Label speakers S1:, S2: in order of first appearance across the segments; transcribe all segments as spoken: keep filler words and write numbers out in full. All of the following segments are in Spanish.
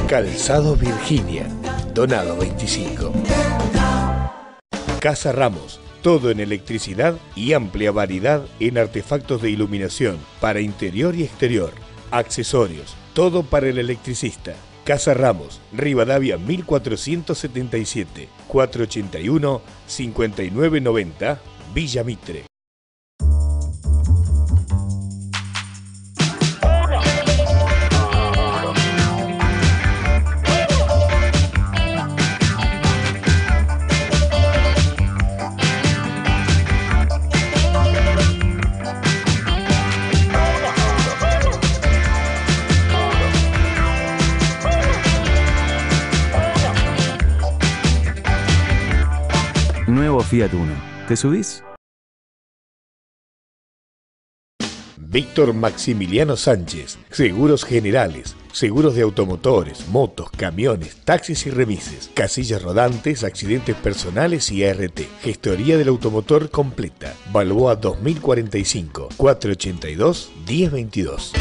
S1: Calzados Virginia, Donado veinticinco. Casa Ramos, todo en electricidad y amplia variedad en artefactos de iluminación para interior y exterior. Accesorios, todo para el electricista. Casa Ramos, Rivadavia mil cuatrocientos setenta y siete, cuatrocientos ochenta y uno, cincuenta y nueve noventa, Villa Mitre.
S2: Nuevo Fiat Uno. ¿Te subís?
S1: Víctor Maximiliano Sánchez, Seguros Generales, seguros de automotores, motos, camiones, taxis y remises, casillas rodantes, accidentes personales y A R T. Gestoría del automotor completa. Balboa dos mil cuarenta y cinco, cuatrocientos ochenta y dos, diez veintidós.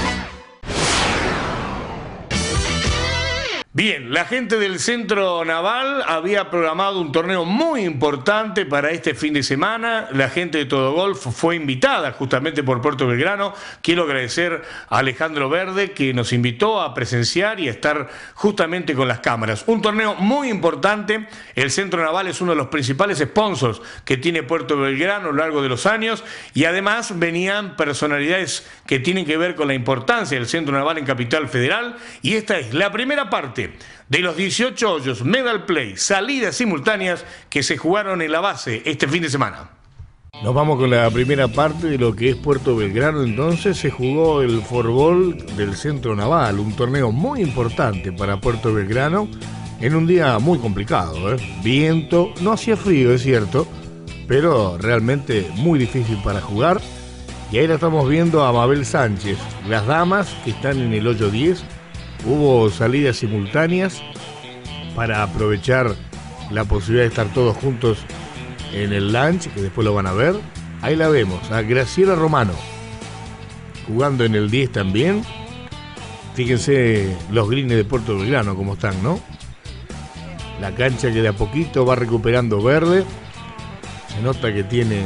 S3: Bien, la gente del Centro Naval había programado un torneo muy importante para este fin de semana. La gente de Todo Golf fue invitada justamente por Puerto Belgrano. Quiero agradecer a Alejandro Verde que nos invitó a presenciar y a estar justamente con las cámaras. Un torneo muy importante. El Centro Naval es uno de los principales sponsors que tiene Puerto Belgrano a lo largo de los años y además venían personalidades que tienen que ver con la importancia del Centro Naval en Capital Federal y esta es la primera parte de los dieciocho hoyos Medal Play, salidas simultáneas que se jugaron en la base este fin de semana.
S4: Nos vamos con la primera parte de lo que es Puerto Belgrano. Entonces se jugó el Forbol del Centro Naval, un torneo muy importante para Puerto Belgrano en un día muy complicado, ¿eh? Viento, no hacía frío, es cierto, pero realmente muy difícil para jugar. Y ahí la estamos viendo a Mabel Sánchez, las damas que están en el hoyo diez. Hubo salidas simultáneas para aprovechar la posibilidad de estar todos juntos en el lunch, que después lo van a ver. Ahí la vemos, a Graciela Romano, jugando en el diez también. Fíjense los greens de Puerto Belgrano como están, ¿no? La cancha que de a poquito va recuperando verde. Se nota que tiene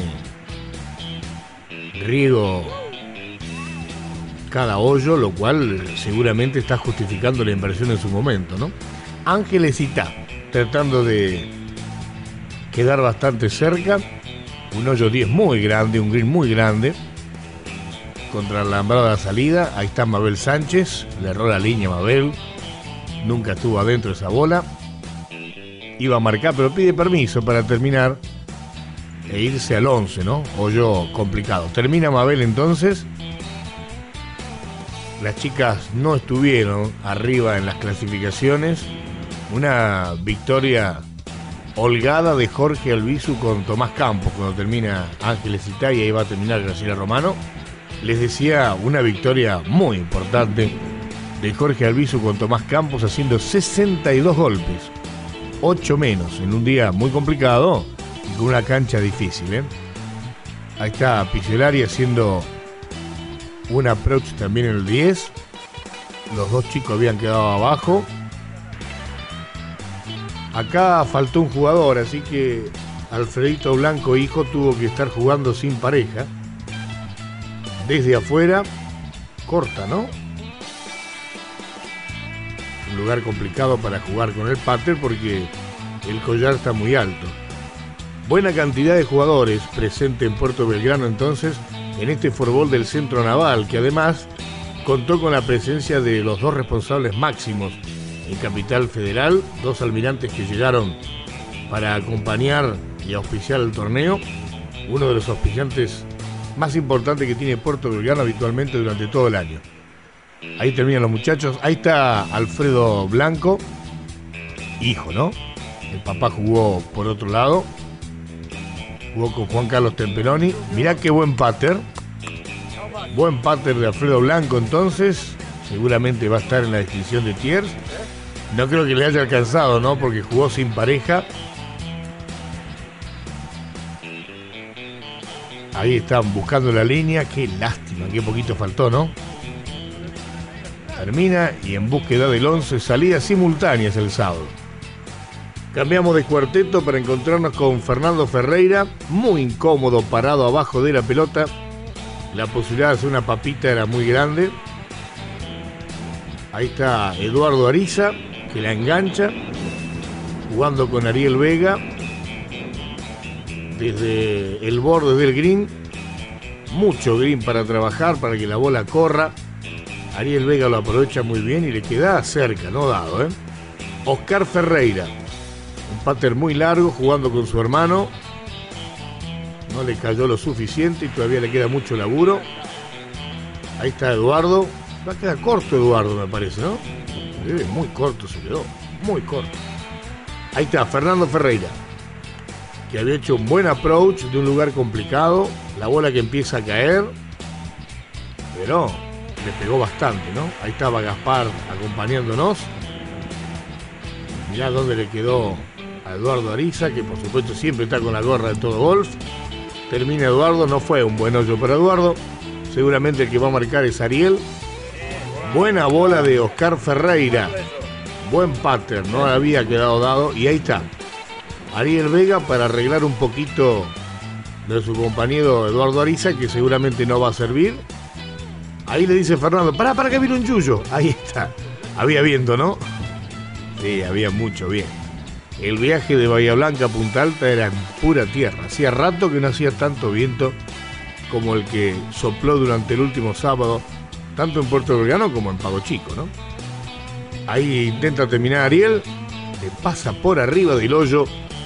S4: riego cada hoyo, lo cual seguramente está justificando la inversión en su momento, ¿no? Ángeles Itá, tratando de quedar bastante cerca. Un hoyo diez muy grande, un green muy grande. Contra la alambrada salida. Ahí está Mabel Sánchez. Le erró la línea Mabel. Nunca estuvo adentro de esa bola. Iba a marcar, pero pide permiso para terminar e irse al once, ¿no? Hoyo complicado. Termina Mabel entonces. Las chicas no estuvieron arriba en las clasificaciones. Una victoria holgada de Jorge Albizu con Tomás Campos cuando termina Ángeles Itá y ahí va a terminar Graciela Romano. Les decía, una victoria muy importante de Jorge Albizu con Tomás Campos haciendo sesenta y dos golpes. ocho menos en un día muy complicado y con una cancha difícil, ¿eh? Ahí está Picelari haciendo un approach también en el diez. Los dos chicos habían quedado abajo. Acá faltó un jugador, así que Alfredito Blanco, hijo, tuvo que estar jugando sin pareja. Desde afuera, corta, ¿no? Un lugar complicado para jugar con el pater porque el collar está muy alto. Buena cantidad de jugadores presente en Puerto Belgrano entonces en este Forbol del Centro Naval, que además contó con la presencia de los dos responsables máximos en Capital Federal, dos almirantes que llegaron para acompañar y auspiciar el torneo, uno de los auspiciantes más importantes que tiene Puerto Belgrano habitualmente durante todo el año. Ahí terminan los muchachos, ahí está Alfredo Blanco, hijo, ¿no? El papá jugó por otro lado, jugó con Juan Carlos Temperoni. Mirá qué buen pater. Buen pater de Alfredo Blanco entonces. Seguramente va a estar en la descripción de Tiers. No creo que le haya alcanzado, ¿no? Porque jugó sin pareja. Ahí están buscando la línea. Qué lástima, qué poquito faltó, ¿no? termina y en búsqueda del once, salidas simultáneas el sábado. Cambiamos de cuarteto para encontrarnos con Fernando Ferreira, muy incómodo parado abajo de la pelota. La posibilidad de hacer una papita era muy grande. Ahí está Eduardo Ariza, que la engancha, jugando con Ariel Vega desde el borde del green. Mucho green para trabajar, para que la bola corra. Ariel Vega lo aprovecha muy bien y le queda cerca, no dado, ¿eh? Oscar Ferreira, un pater muy largo, jugando con su hermano. No le cayó lo suficiente y todavía le queda mucho laburo. Ahí está Eduardo. Va a quedar corto Eduardo, me parece, ¿no? Muy corto se quedó, muy corto. Ahí está Fernando Ferreira, que había hecho un buen approach de un lugar complicado. La bola que empieza a caer, pero le pegó bastante, ¿no? Ahí estaba Gaspar acompañándonos. Mirá dónde le quedó a Eduardo Ariza, que por supuesto siempre está con la gorra de Todo Golf. Termina Eduardo, no fue un buen hoyo para Eduardo. Seguramente el que va a marcar es Ariel. Buena bola de Oscar Ferreira. Buen pattern, no había quedado dado. Y ahí está Ariel Vega para arreglar un poquito de su compañero Eduardo Ariza, que seguramente no va a servir. Ahí le dice Fernando, pará, para que viene un yuyo. Ahí está. Había viento, ¿no? Sí, había mucho viento. El viaje de Bahía Blanca a Punta Alta era en pura tierra. Hacía rato que no hacía tanto viento como el que sopló durante el último sábado, tanto en Puerto Belgrano como en Pago Chico, ¿no? Ahí intenta terminar Ariel, le pasa por arriba del hoyo.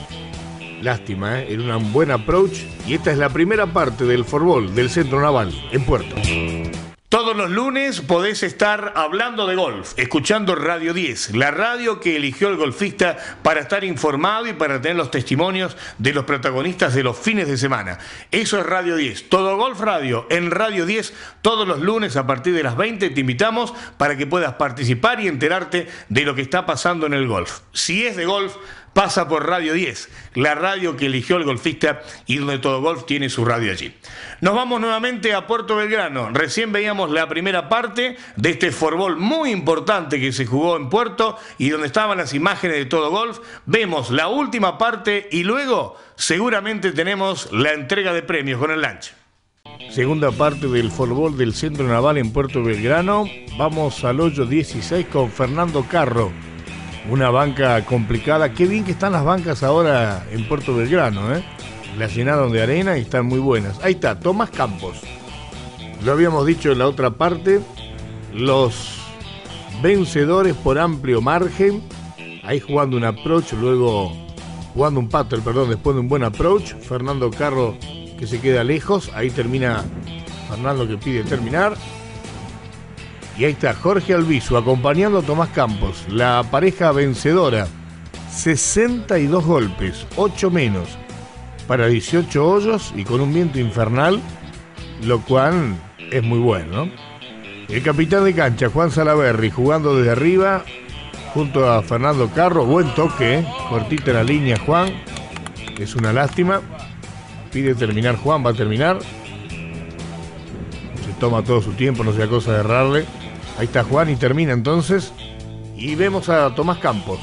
S4: Lástima, ¿eh? Era un buen approach. Y esta es la primera parte del Forbol del Centro Naval en Puerto.
S3: Todos los lunes podés estar hablando de golf, escuchando Radio diez, la radio que eligió el golfista para estar informado y para tener los testimonios de los protagonistas de los fines de semana. Eso es Radio diez, Todo Golf Radio en Radio diez, todos los lunes a partir de las veinte te invitamos para que puedas participar y enterarte de lo que está pasando en el golf. Si es de golf, pasa por Radio diez, la radio que eligió el golfista y donde Todo Golf tiene su radio allí. Nos vamos nuevamente a Puerto Belgrano. Recién veíamos la primera parte de este forbol muy importante que se jugó en Puerto y donde estaban las imágenes de Todo Golf. Vemos la última parte y luego seguramente tenemos la entrega de premios con el lunch.
S4: Segunda parte del forbol del Centro Naval en Puerto Belgrano. Vamos al hoyo dieciséis con Fernando Carro. Una banca complicada. Qué bien que están las bancas ahora en Puerto Belgrano, ¿eh? Las llenaron de arena y están muy buenas. Ahí está, Tomás Campos. Lo habíamos dicho en la otra parte. Los vencedores por amplio margen. Ahí jugando un approach, luego jugando un putter, perdón, después de un buen approach. Fernando Carro que se queda lejos. Ahí termina Fernando, que pide terminar. Y ahí está Jorge Albizu acompañando a Tomás Campos, la pareja vencedora. sesenta y dos golpes, ocho menos, para dieciocho hoyos y con un viento infernal, lo cual es muy bueno, ¿no? El capitán de cancha, Juan Salaberry, jugando desde arriba, junto a Fernando Carro. Buen toque, ¿eh? Cortita la línea, Juan. Es una lástima. Pide terminar Juan, va a terminar. Se toma todo su tiempo, no sea cosa de errarle. Ahí está Juan y termina entonces. Y vemos a Tomás Campos,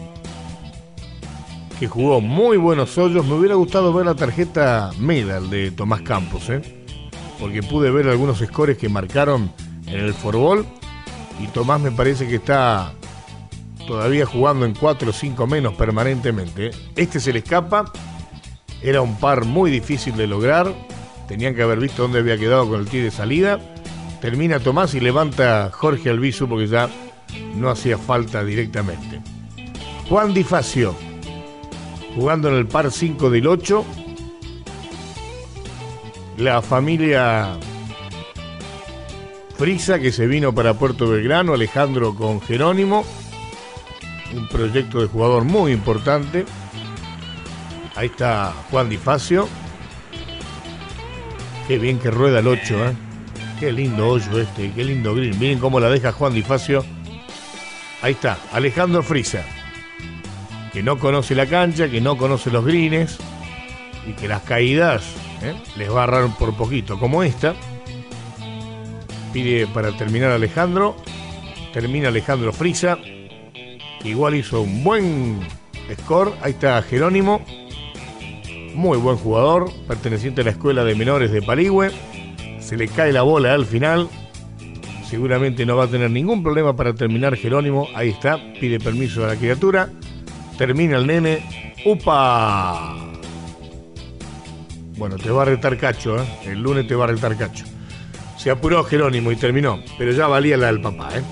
S4: que jugó muy buenos hoyos. Me hubiera gustado ver la tarjeta medal de Tomás Campos, ¿eh? Porque pude ver algunos scores que marcaron en el forbol. Y Tomás me parece que está todavía jugando en cuatro o cinco menos permanentemente, ¿eh? Este se le escapa. Era un par muy difícil de lograr. Tenían que haber visto dónde había quedado con el tee de salida. Termina Tomás y levanta Jorge Albizu porque ya no hacía falta directamente. Juan Di Facio, jugando en el par cinco del ocho. La familia Frisa que se vino para Puerto Belgrano, Alejandro con Jerónimo. Un proyecto de jugador muy importante. Ahí está Juan Di Facio. Qué bien que rueda el ocho, ¿eh? Qué lindo hoyo este, qué lindo green. Miren cómo la deja Juan Di Facio. Ahí está, Alejandro Frisa, que no conoce la cancha, que no conoce los greens y que las caídas, ¿eh?, les va a agarrar por poquito, como esta. Pide para terminar Alejandro. termina Alejandro Frisa. Igual hizo un buen score. Ahí está Jerónimo, muy buen jugador, perteneciente a la escuela de menores de Paligüe. Se le cae la bola al final. Seguramente no va a tener ningún problema para terminar Jerónimo. Ahí está, pide permiso a la criatura. Termina el nene. ¡Upa! Bueno, te va a retar Cacho, ¿eh? El lunes te va a retar Cacho. Se apuró Jerónimo y terminó, pero ya valía la del papá, ¿eh?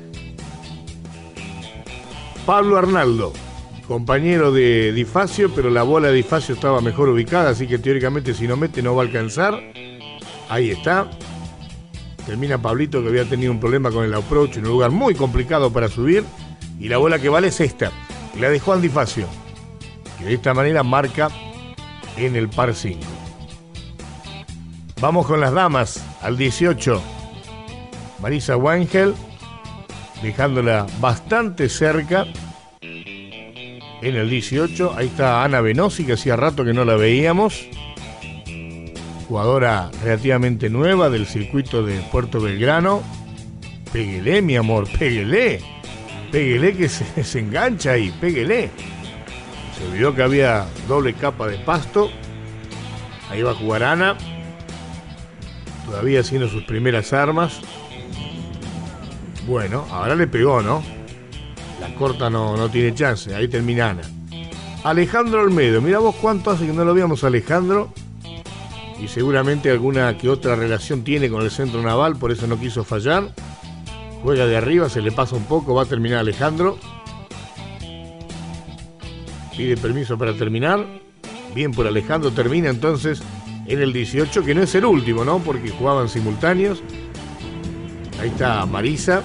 S4: Pablo Arnaldo, compañero de Difacio, pero la bola de Difacio estaba mejor ubicada, así que teóricamente si no mete no va a alcanzar. Ahí está. Termina Pablito, que había tenido un problema con el approach en un lugar muy complicado para subir. Y la bola que vale es esta. La dejó Andy Facio, que de esta manera marca en el par cinco. Vamos con las damas al dieciocho. Marisa Wangel, dejándola bastante cerca en el dieciocho. Ahí está Ana Venosi, que hacía rato que no la veíamos. Jugadora relativamente nueva del circuito de Puerto Belgrano. Péguele, mi amor, péguele. Péguele que se, se engancha ahí, péguele. Se olvidó que había doble capa de pasto. Ahí va a jugar Ana. Todavía haciendo sus primeras armas. Bueno, ahora le pegó, ¿no? La corta no, no tiene chance. Ahí termina Ana. Alejandro Olmedo. Mirá vos cuánto hace que no lo veíamos a Alejandro. Y seguramente alguna que otra relación tiene con el centro naval, por eso no quiso fallar. Juega de arriba, se le pasa un poco, va a terminar Alejandro. Pide permiso para terminar. Bien por Alejandro, termina entonces en el dieciocho, que no es el último, ¿no? Porque jugaban simultáneos. Ahí está Marisa.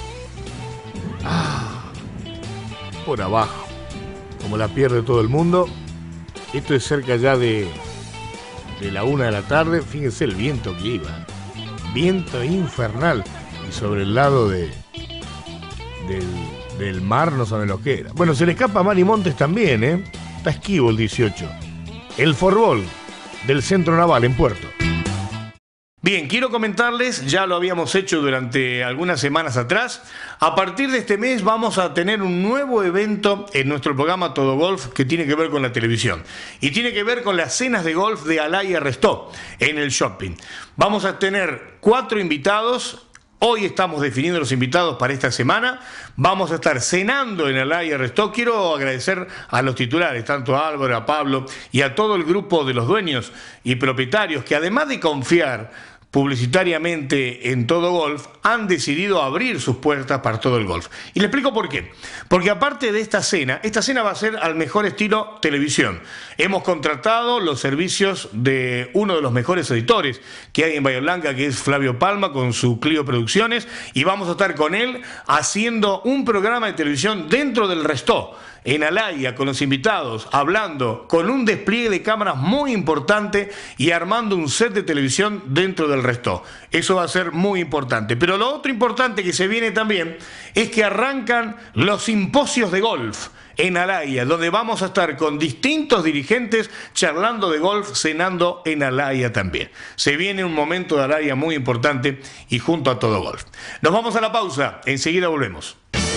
S4: Ah, por abajo. Como la pierde todo el mundo. Esto es cerca ya de... de la una de la tarde. Fíjense el viento que iba, viento infernal, y sobre el lado de del, del mar no saben lo que era. Bueno, se le escapa a Mari Montes también, ¿eh? Está esquivo el dieciocho. El forbol del Centro Naval en Puerto.
S3: Bien, quiero comentarles, ya lo habíamos hecho durante algunas semanas atrás, a partir de este mes vamos a tener un nuevo evento en nuestro programa Todo Golf que tiene que ver con la televisión y tiene que ver con las cenas de golf de Alaya Restó en el shopping. Vamos a tener cuatro invitados. Hoy estamos definiendo los invitados para esta semana. Vamos a estar cenando en Alaya Restó. Quiero agradecer a los titulares, tanto a Álvaro, a Pablo y a todo el grupo de los dueños y propietarios que, además de confiar publicitariamente en Todo Golf, han decidido abrir sus puertas para todo el golf. Y le explico por qué. Porque aparte de esta cena, esta cena va a ser al mejor estilo televisión. Hemos contratado los servicios de uno de los mejores editores que hay en Bahía Blanca, que es Flavio Palma, con su Clio Producciones, y vamos a estar con él haciendo un programa de televisión dentro del Restó, en Alaya, con los invitados, hablando, con un despliegue de cámaras muy importante y armando un set de televisión dentro del Restó. Eso va a ser muy importante. Pero lo otro importante que se viene también es que arrancan los simposios de golf en Alaya, donde vamos a estar con distintos dirigentes charlando de golf, cenando en Alaya también. Se viene un momento de Alaya muy importante y junto a Todo Golf. Nos vamos a la pausa, enseguida volvemos.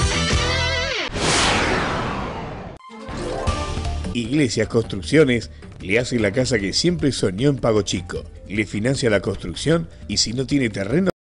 S1: Iglesias Construcciones le hace la casa que siempre soñó en Pago Chico. Le financia la construcción y si no tiene terreno,